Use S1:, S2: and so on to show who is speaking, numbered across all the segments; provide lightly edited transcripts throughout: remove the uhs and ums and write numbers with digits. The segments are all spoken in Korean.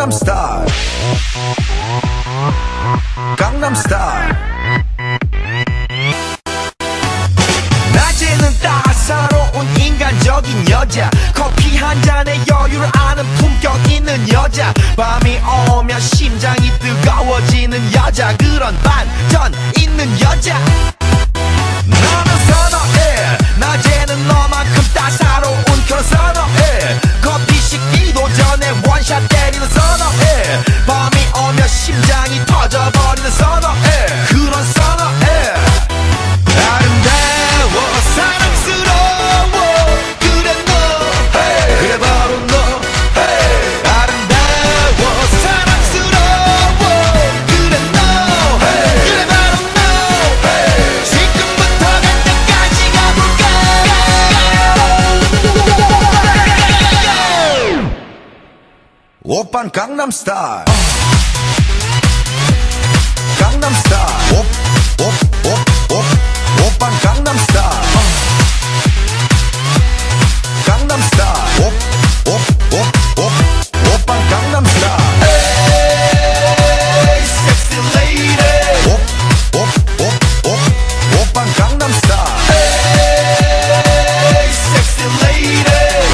S1: 강남스타일 강남스타일 낮에는 따사로운 인간적인 여자 커피 한 잔에 여유를 아는 품격 있는 여자 밤이 오면 심장이 뜨거워지는 여자 그런 반전 있는 여자 너는 선호해 낮에는 너만큼 따사로운 그런 선호해 커피 식기도 전에 원샷 때리는 선호해 밤이 오면 심장이 터져버리는 선호해 그런 선호해 아름다워 사랑스러워 그래 너 hey. 그래 바로 너 hey. 아름다워 사랑스러워 그래 너 hey. 그래 바로 너 hey. 지금부터 갈 때까지 가볼까 오빤 강남스타일 강남스타일 오빤 강남스타일 강남스타일 오빤 강남스타일 에이 섹시 레이디 오빤 강남스타일 에이 섹시 레이디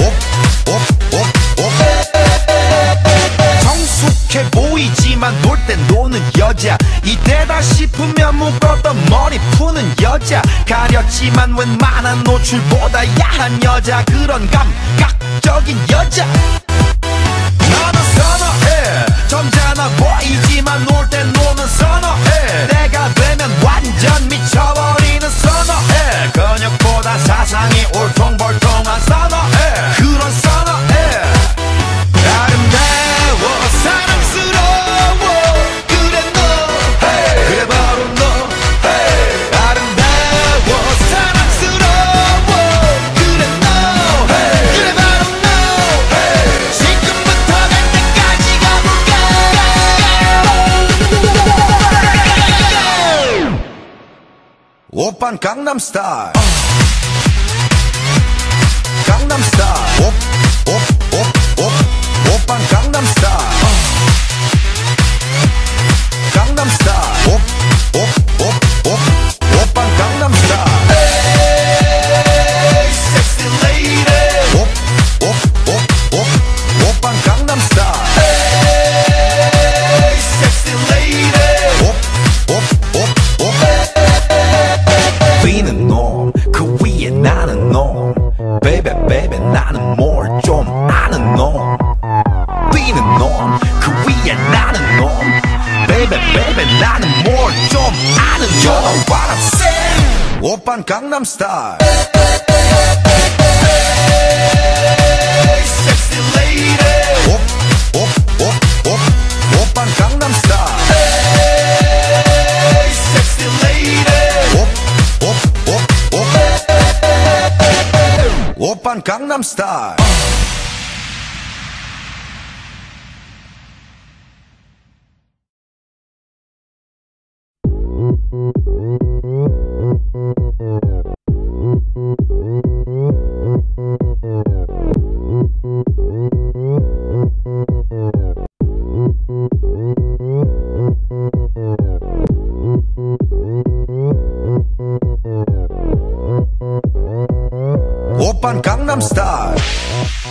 S1: 성숙해 보이지만 놀 땐 노는 여자 이때다 싶으면 묶었던 머리 푸는 여자 가렸지만 웬만한 노출보다 야한 여자 그런 감각적인 여자 너는 선호해 점잖아 보이지만 놀 땐 노는 선호해 내가 되면 완전 미쳐버리는 선호해 근육보다 사상이 울퉁불퉁한 선호해 그런 선호해 아름다워 사랑스러워 그래 너 hey. 그래 바로 너 hey. 아름다워 사랑스러워 그래 너 hey. 그래 바로 너 hey. 지금부터 갈 때까지 가볼까 오빤 강남스타일 강남스타일 오빤 강남스타일 강남스타일 오빤 강남스타일 에이 섹시 레이디 오빤 강남스타일 에이 섹시 레이디 B는 놈 그 위에 나는 놈 Baby baby 나는 뭘 좀 아는 놈 B는 놈 그 위에 나는 놈 Baby baby 나는 뭘 좀 아는 놈 You know what I'm saying 오빤 강남스타일 Hey sexy lady 오빤 강남스타일 Hey sexy lady 오빤 강남스타일 오빤 강남스타일